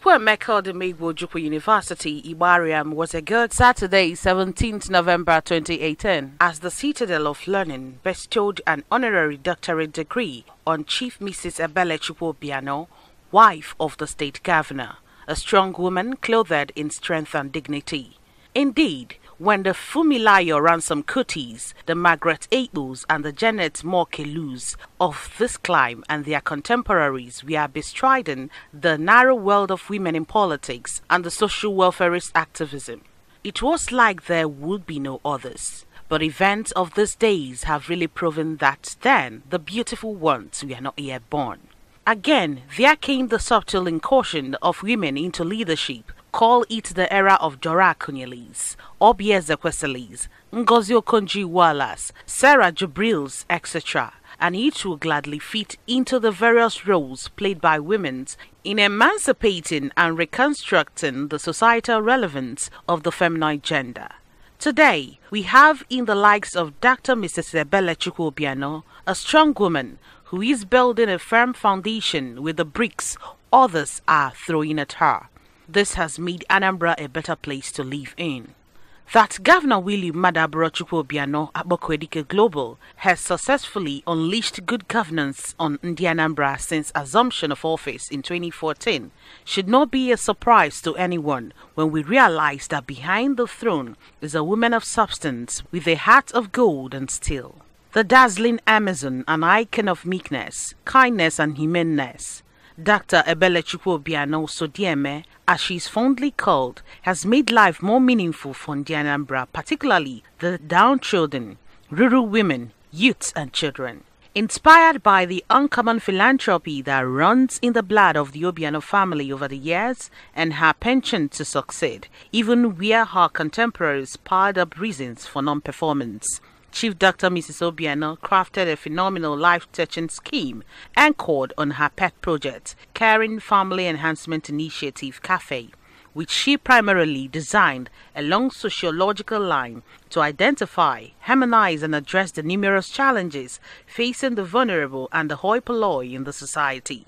Chukwuemeka Odumegwu Ojukwu University, Igbariam, was a good Saturday, 17th November 2018, as the Citadel of Learning bestowed an honorary doctorate degree on Chief Mrs. Ebele Chukwuobiano, wife of the state governor, a strong woman clothed in strength and dignity. Indeed, when the Fumilayo Ransom Kutis, the Margaret Atwells, and the Janet Mokelus of this clime and their contemporaries were bestriding the narrow world of women in politics and the social welfarist activism, it was like there would be no others. But events of these days have really proven that then the beautiful ones were not yet born. Again, there came the subtle incursion of women into leadership. Call it the era of Dora Akunyili's, Obieze Kweselis, Ngozi Okonjo-Iweala's, Sarah Jibril's, etc., and each will gladly fit into the various roles played by women in emancipating and reconstructing the societal relevance of the feminine gender. Today, we have in the likes of Dr. Mrs. Ebele Chukwuobiano, a strong woman who is building a firm foundation with the bricks others are throwing at her. This has made Anambra a better place to live in. That Governor Willie Madaburo Chukwuobiano Akpoko-Edike Global has successfully unleashed good governance on Ndi Anambra since assumption of office in 2014 should not be a surprise to anyone when we realize that behind the throne is a woman of substance with a heart of gold and steel. The dazzling Amazon, an icon of meekness, kindness and humaneness. Dr. Ebele Chukwuobiano Sodieme, as she is fondly called, has made life more meaningful for Ndi Anambra, particularly the downtrodden, rural women, youths and children. Inspired by the uncommon philanthropy that runs in the blood of the Obiano family over the years and her penchant to succeed, even where her contemporaries piled up reasons for non-performance, Chief Dr. Mrs. Obiano crafted a phenomenal life-touching scheme anchored on her pet project, Caring Family Enhancement Initiative Cafe, which she primarily designed along sociological line to identify, harmonize and address the numerous challenges facing the vulnerable and the hoi polloi in the society.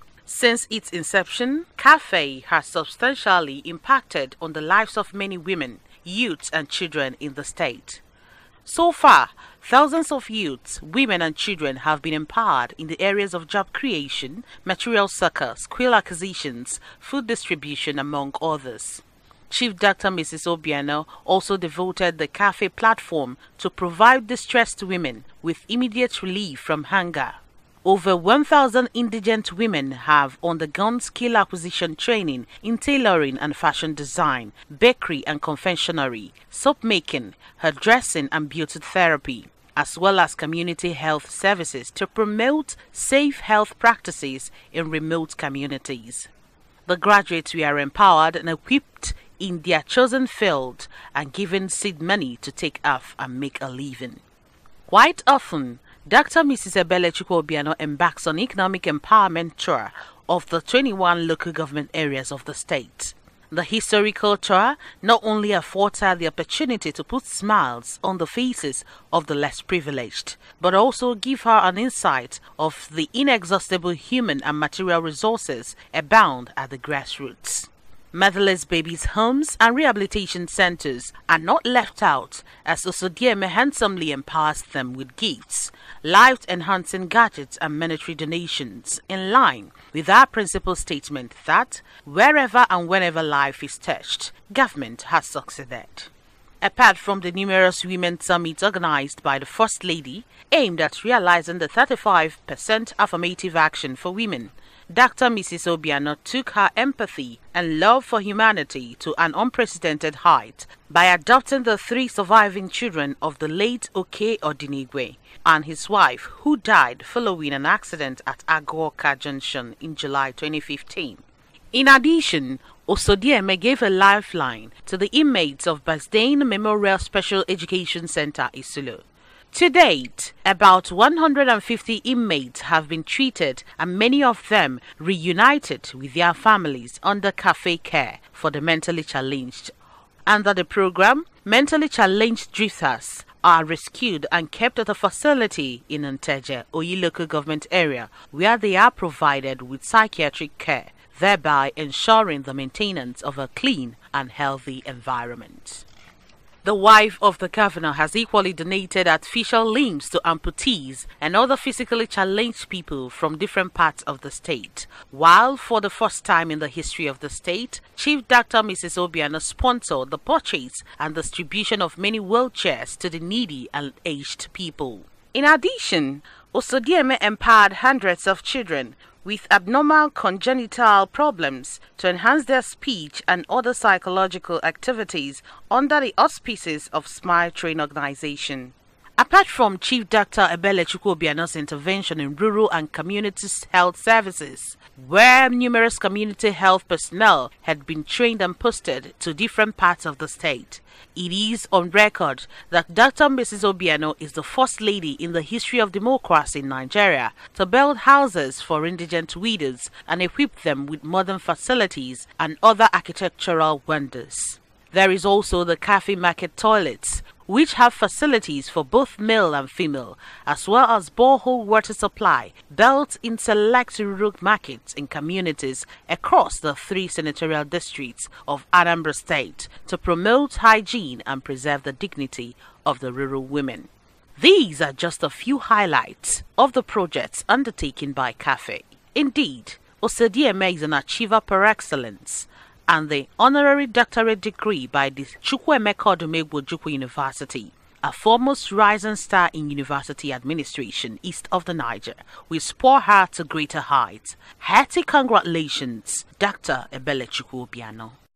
Since its inception, Cafe has substantially impacted on the lives of many women, youths and children in the state. So far, thousands of youths, women and children have been empowered in the areas of job creation, material succor, skill acquisitions, food distribution, among others. Chief Dr. Mrs. Obiano also devoted the cafe platform to provide distressed women with immediate relief from hunger. Over 1,000 indigent women have undergone skill acquisition training in tailoring and fashion design, bakery and confectionery, soap making, hairdressing and beauty therapy, as well as community health services to promote safe health practices in remote communities. The graduates were empowered and equipped in their chosen field and given seed money to take off and make a living. Quite often, Dr. Mrs. Ebele Chukwuobiano embarks on economic empowerment tour of the 21 local government areas of the state. The historical tour not only affords her the opportunity to put smiles on the faces of the less privileged, but also give her an insight of the inexhaustible human and material resources abound at the grassroots. Motherless babies' homes and rehabilitation centers are not left out, as Osodieme handsomely empowers them with gifts, life-enhancing gadgets and monetary donations, in line with our principal statement that wherever and whenever life is touched, government has succeeded. Apart from the numerous women's summits organized by the First Lady, aimed at realizing the 35% affirmative action for women, Dr. Mrs. Obiano took her empathy and love for humanity to an unprecedented height by adopting the 3 surviving children of the late Oke Odinigwe and his wife, who died following an accident at Agwoka Junction in July 2015. In addition, Osodieme gave a lifeline to the inmates of Basdane Memorial Special Education Center, Isulo. To date, about 150 inmates have been treated and many of them reunited with their families under cafe care for the mentally challenged. Under the program, mentally challenged drifters are rescued and kept at a facility in Nteje, Oyi local government area, where they are provided with psychiatric care. thereby ensuring the maintenance of a clean and healthy environment. The wife of the governor has equally donated artificial limbs to amputees and other physically challenged people from different parts of the state, while for the first time in the history of the state, Chief Dr. Mrs. Obiano sponsored the purchase and distribution of many wheelchairs to the needy and aged people. In addition, Osodieme empowered hundreds of children with abnormal congenital problems to enhance their speech and other psychological activities under the auspices of Smile Train Organization. Apart from Chief Dr. Ebele Chukwuobiano's intervention in rural and community health services, where numerous community health personnel had been trained and posted to different parts of the state, it is on record that Dr. Mrs. Obiano is the first lady in the history of democracy in Nigeria to build houses for indigent widows and equip them with modern facilities and other architectural wonders. There is also the Cafe Market toilets, which have facilities for both male and female, as well as borehole water supply built in select rural markets in communities across the 3 senatorial districts of Anambra State to promote hygiene and preserve the dignity of the rural women. These are just a few highlights of the projects undertaken by CAFE. Indeed, Osodieme is an achiever par excellence, and the honorary doctorate degree by the Chukwuemeka Odumegwu Ojukwu University, a foremost rising star in university administration east of the Niger, will spur her to greater heights. Hearty congratulations, Dr. Ebele Chukwuobiano.